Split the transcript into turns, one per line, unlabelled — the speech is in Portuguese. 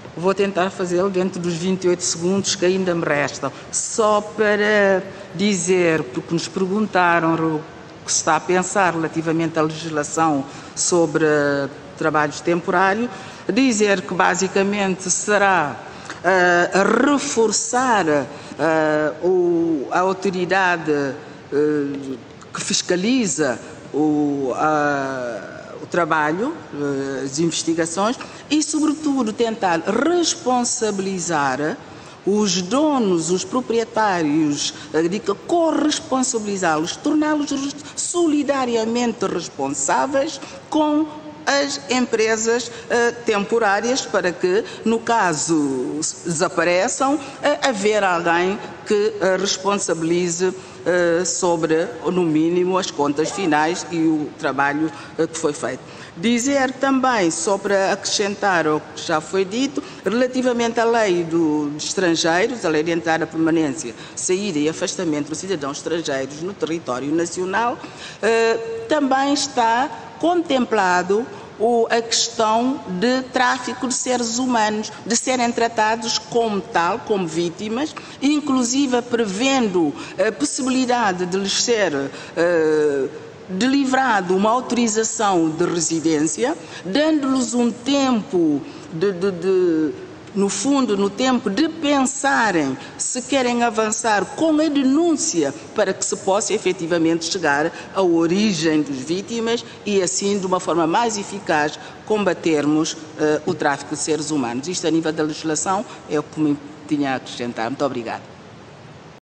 Vou tentar fazê-lo dentro dos 28 segundos que ainda me restam. Só para dizer, porque nos perguntaram o que se está a pensar relativamente à legislação sobre trabalhos temporários, dizer que basicamente será reforçar a autoridade que fiscaliza o trabalho, as investigações e, sobretudo, tentar responsabilizar os donos, os proprietários, corresponsabilizá-los, torná-los solidariamente responsáveis com as empresas temporárias para que, no caso desapareçam, haver alguém que responsabilize sobre, no mínimo, as contas finais e o trabalho que foi feito. Dizer também, só para acrescentar ao que já foi dito, relativamente à lei dos estrangeiros, a lei de entrada, permanência, saída e afastamento dos cidadãos estrangeiros no território nacional, também está contemplado a questão de tráfico de seres humanos, de serem tratados como tal, como vítimas, inclusive prevendo a possibilidade de lhes ser delivrado uma autorização de residência, dando-lhes um tempo no fundo, no tempo de pensarem se querem avançar com a denúncia para que se possa efetivamente chegar à origem das vítimas e assim, de uma forma mais eficaz, combatermos o tráfico de seres humanos. Isto, a nível da legislação, é o que me tinha a acrescentar. Muito obrigada.